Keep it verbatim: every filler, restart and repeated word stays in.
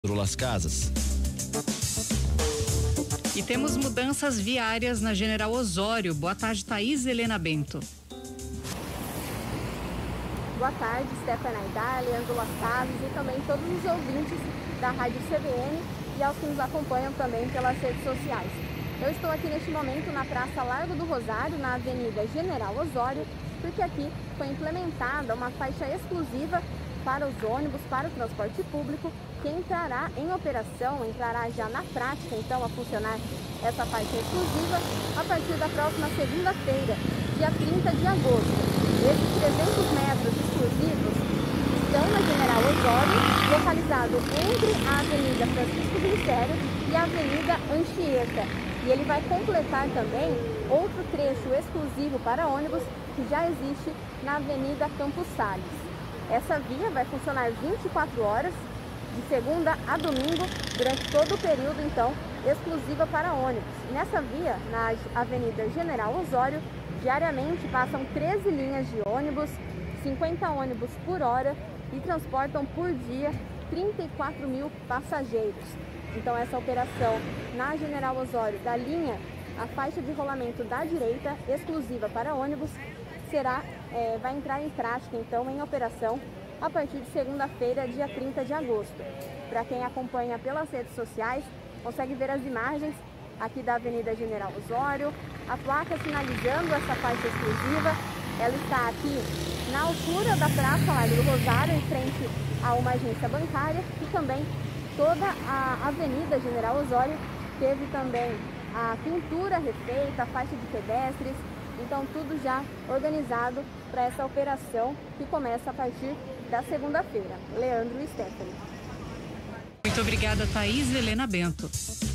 Las Casas. E temos mudanças viárias na General Osório. Boa tarde, Thaís Helena Bento. Boa tarde, Stephanie Aidar, Leandro Las Casas e também todos os ouvintes da Rádio C B N e aos que nos acompanham também pelas redes sociais. Eu estou aqui neste momento na Praça Largo do Rosário, na Avenida General Osório, porque aqui foi implementada uma faixa exclusiva para os ônibus, para o transporte público, que entrará em operação, entrará já na prática, então, a funcionar essa faixa exclusiva a partir da próxima segunda-feira, dia trinta de agosto. Esses trezentos metros exclusivos estão na General Osório, localizado entre a Avenida Francisco Glicério e a Avenida Anchieta. E ele vai completar também outro trecho exclusivo para ônibus que já existe na Avenida Campos Sales. Essa via vai funcionar vinte e quatro horas, de segunda a domingo, durante todo o período, então, exclusiva para ônibus. E nessa via, na Avenida General Osório, diariamente passam treze linhas de ônibus, cinquenta ônibus por hora e transportam por dia trinta e quatro mil passageiros. Então, essa operação na General Osório, da linha, a faixa de rolamento da direita, exclusiva para ônibus, será, é, vai entrar em prática, então, em operação a partir de segunda-feira, dia trinta de agosto. Para quem acompanha pelas redes sociais, consegue ver as imagens aqui da Avenida General Osório, a placa sinalizando essa faixa exclusiva. Ela está aqui na altura da Praça Largo do Rosário, em frente a uma agência bancária, e também toda a Avenida General Osório teve também a pintura refeita, a faixa de pedestres. Então, tudo já organizado para essa operação que começa a partir da segunda-feira. Leandro e Stephanie. Muito obrigada, Thaís Helena Bento.